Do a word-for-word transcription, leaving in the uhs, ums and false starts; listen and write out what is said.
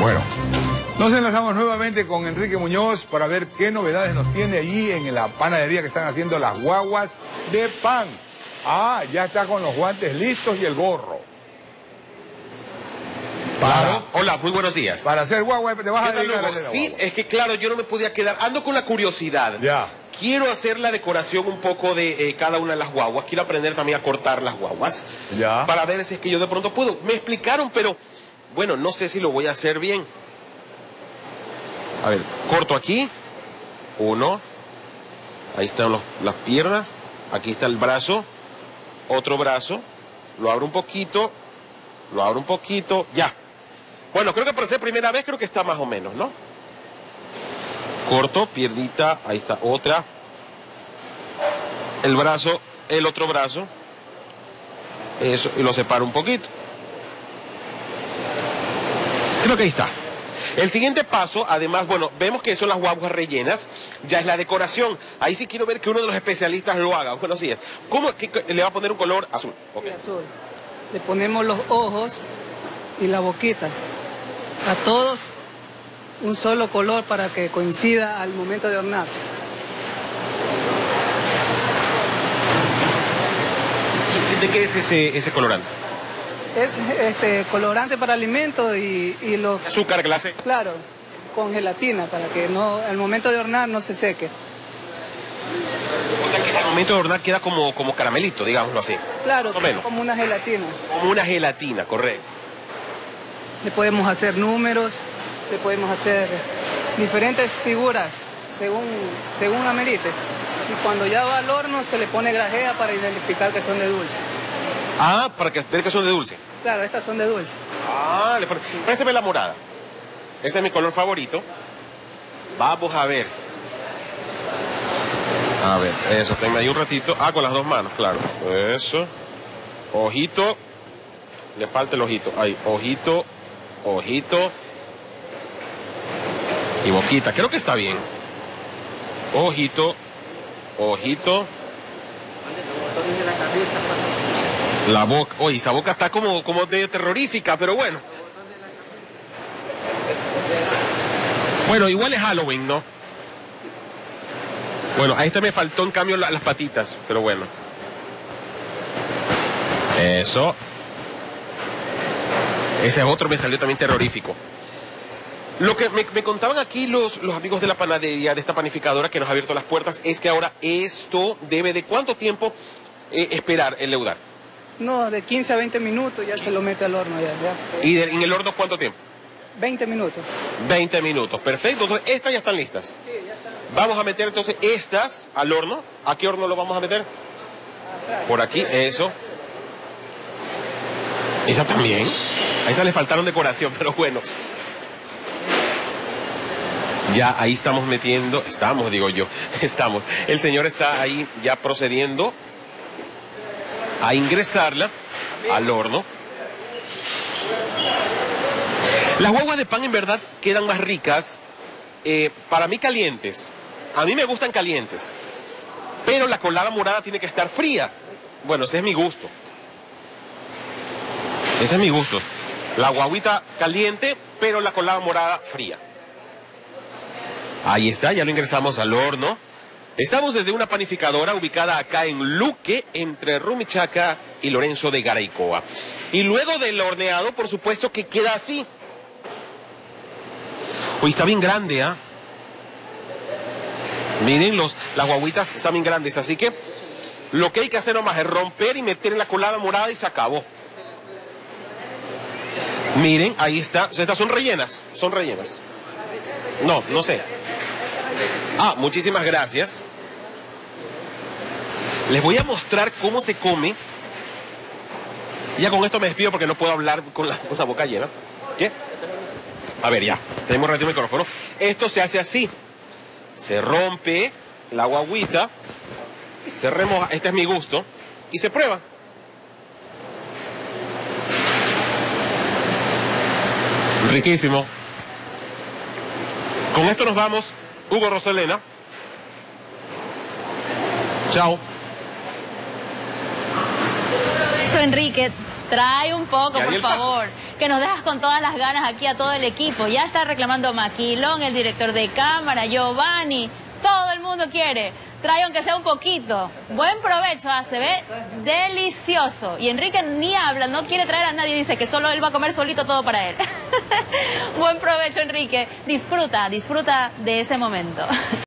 Bueno, nos enlazamos nuevamente con Enrique Muñoz para ver qué novedades nos tiene allí en la panadería que están haciendo las guaguas de pan. Ah, ya está con los guantes listos y el gorro. Para, claro. Hola, muy buenos días. Para hacer guagua te vas a dedicar a hacer Sí, guagua. Es que claro, yo no me podía quedar. Ando con la curiosidad. Ya. Quiero hacer la decoración un poco de eh, cada una de las guaguas. Quiero aprender también a cortar las guaguas. Ya. Para ver si es que yo de pronto puedo. Me explicaron, pero bueno, no sé si lo voy a hacer bien. A ver, corto aquí. Uno. Ahí están los, las piernas. Aquí está el brazo. Otro brazo. Lo abro un poquito. Lo abro un poquito. Ya. Bueno, creo que para ser primera vez creo que está más o menos, ¿no? Corto, piernita, ahí está otra. El brazo, el otro brazo. Eso, y lo separo un poquito. Creo que ahí está. El siguiente paso, además, bueno, vemos que son las guaguas rellenas, ya es la decoración. Ahí sí quiero ver que uno de los especialistas lo haga. Buenos días. ¿Cómo que, que le va a poner un color azul? Okay. Sí, azul. Le ponemos los ojos y la boquita. A todos un solo color para que coincida al momento de hornear. ¿De qué es ese, ese colorante? Es este colorante para alimentos y, y lo... ¿Azúcar, clase? Claro, con gelatina para que no al momento de hornear no se seque. O sea que al momento de hornear queda como, como caramelito, digámoslo así. Claro, como una gelatina. Como una gelatina, correcto. Le podemos hacer números, le podemos hacer diferentes figuras según, según amerite. Y cuando ya va al horno se le pone grajea para identificar que son de dulce. Ah, para que ver que son de dulce. Claro, estas son de dulce. Ah, le pone... Présteme la morada. Ese es mi color favorito. Vamos a ver. A ver, eso, tenme ahí un ratito. Ah, con las dos manos, claro. Eso. Ojito. Le falta el ojito. Ahí, ojito. Ojito y boquita, creo que está bien. Ojito, ojito. La boca, oye, esa boca está como, como de terrorífica, pero bueno. Bueno, igual es Halloween, ¿no? Bueno, a esta me faltó en cambio la, las patitas, pero bueno. Eso. Ese otro me salió también terrorífico. Lo que me, me contaban aquí los, los amigos de la panadería, de esta panificadora que nos ha abierto las puertas, es que ahora esto debe de cuánto tiempo eh, esperar el leudar. No, de quince a veinte minutos ya se lo mete al horno. Ya, ya. ¿Y de, en el horno cuánto tiempo? veinte minutos. veinte minutos, perfecto. Entonces estas ya están listas. Sí, ya están. Vamos a meter entonces estas al horno. ¿A qué horno lo vamos a meter? Por aquí, eso. Esa también. A esa le faltaron decoración, pero bueno. Ya ahí estamos metiendo, estamos, digo yo, estamos. El señor está ahí ya procediendo a ingresarla al horno. Las guaguas de pan en verdad quedan más ricas, eh, para mí calientes. A mí me gustan calientes, pero la colada morada tiene que estar fría. Bueno, ese es mi gusto. Ese es mi gusto. La guaguita caliente, pero la colada morada fría. Ahí está, ya lo ingresamos al horno. Estamos desde una panificadora ubicada acá en Luque, entre Rumichaca y Lorenzo de Garaycoa. Y luego del horneado, por supuesto que queda así. Uy, está bien grande, ¿ah? ¿eh? Miren, los, las guaguitas están bien grandes, así que lo que hay que hacer nomás es romper y meter en la colada morada y se acabó. Miren, ahí está. Estas son rellenas, son rellenas. No, no sé. Ah, muchísimas gracias. Les voy a mostrar cómo se come. Ya con esto me despido porque no puedo hablar con la, con la boca llena. ¿Qué? A ver, ya. Tenemos ratito el micrófono. Esto se hace así. Se rompe la guaguita. Se remoja. Este es mi gusto. Y se prueba. Riquísimo. Con esto nos vamos. Hugo, Roselena. Chao. Enrique, Trae un poco, Ya di por el paso. favor, que nos dejas con todas las ganas aquí a todo el equipo. Ya está reclamando Maquilón, el director de cámara, Giovanni, todo el mundo quiere. Trae aunque sea un poquito. Buen provecho, ah, se ve delicioso. Y Enrique ni habla, no quiere traer a nadie, dice que solo él va a comer solito todo para él. Buen provecho, Enrique. Disfruta, disfruta de ese momento.